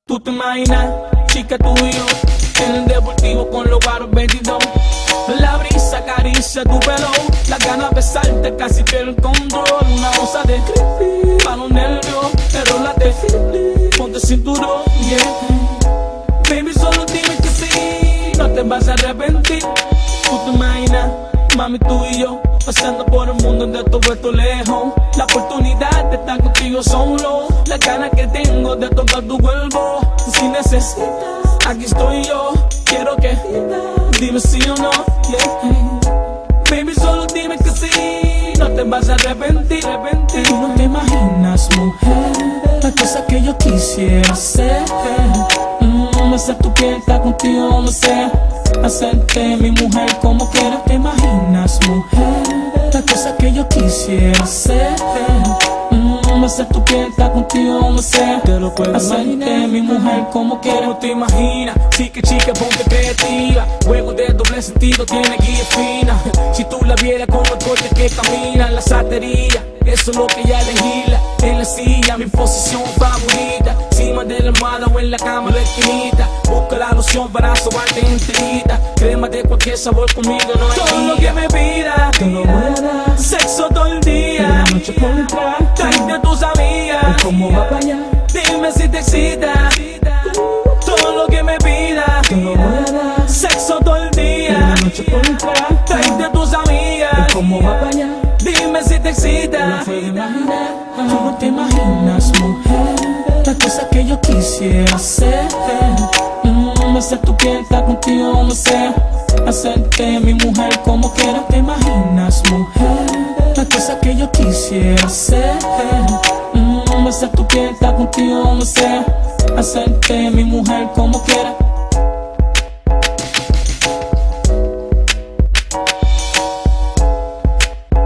Tú te imaginas, chica, tú y yo en el deportivo con los baros 22. La brisa acaricia tu pelo, las ganas de besarte casi pierdo el control. Una onza de creepy pa' los nervios, pero la de Philly. Ponte cinturón, yeah. Baby, solo dime que sí, no te vas a arrepentir. Tú te imaginas, mami, tú y yo pasando por el mundo de todo vuelto lejos. La oportunidad de estar contigo solo, las ganas que tengo de tocar tu cuerpo. Si necesitas, aquí estoy yo. Quiero que dime sí o no, yeah. Baby, solo dime que sí, no te vas a arrepentir. Tú no te imaginas, mujer, las cosas que yo quisiera hacer. Hacer tu piel, estar contigo, no sé, hacerte mi mujer como quiera. Te imaginas, mujer, las cosas que yo quisiera hacer. Hacer tu piel, estar contigo, no sé, hacerte mi mujer como quiera. ¿Cómo te imaginas? Chica, ponte creativa. Juego de doble sentido, tiene guía fina. Si tú la vieras como el corte que camina en la satería, eso es lo que ella legisla. En la silla, mi posición favorita, encima de la almohada o en la cama de esquinita. Busca la loción para sobarte enterita. Crema de cualquier sabor, conmigo no hay todo lo que me pidas, te lo voy a dar. Sexo todo el día, de la noche por entrar. Tráete a tus amigas, ¿cómo va para allá? Dime si te excita. Todo lo que me pidas, te lo voy a dar. Sexo todo el día, de la noche por entrar. Tráete a tus amigas, ¿cómo va para allá? Dime si te excita. Tú no te imaginas, mujer, las cosas que yo quisiera hacer. Hacer tu piel, estar contigo, no sé, hacerte mi mujer como quiera. Te imaginas, mujer, las cosas que yo quisiera hacer. Hacer tu piel, estar contigo, no sé, hacerte mi mujer como quiera.